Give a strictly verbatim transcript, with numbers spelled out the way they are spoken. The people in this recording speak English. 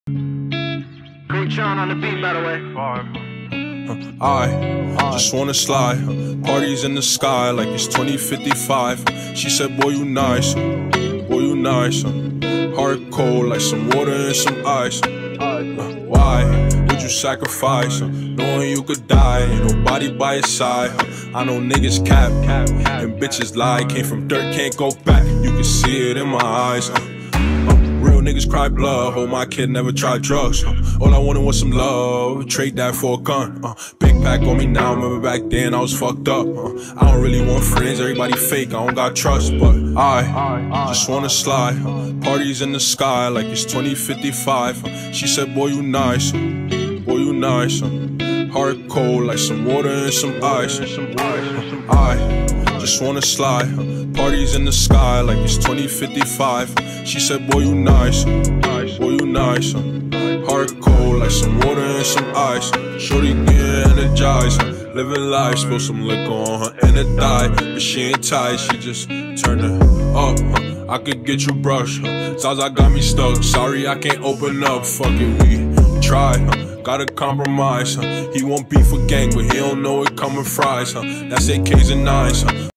Great Sean on the beat, by the way. I just wanna slide, parties in the sky like it's twenty fifty-five. She said, boy, you nice, boy, you nice. Heart cold like some water and some ice. Why would you sacrifice, knowing you could die, ain't nobody by your side? I know niggas cap, and bitches lie. Came from dirt, can't go back, you can see it in my eyes. Real niggas cry blood, hope my kid never tried drugs. All I wanted was some love, trade that for a gun. uh, Big pack on me now, remember back then I was fucked up. uh, I don't really want friends, everybody fake, I don't got trust. But I just wanna slide, parties in the sky like it's twenty fifty-five. uh, She said, boy, you nice, boy, you nice. uh, Heart cold like some water and some ice. I just wanna slide, parties in the sky like it's twenty fifty-five. She said, boy, you nice, boy, you nice. Heart cold like some water and some ice. Shorty get energized, living life, spill some liquor on her and it died. But she ain't tight, she just turned it up. I could get you brushed, Zaza got me stuck. Sorry I can't open up, fuck it, we try. Gotta compromise, huh? He won't beef with gang, but he don't know it coming fries, huh? That's A Ks and nines, huh?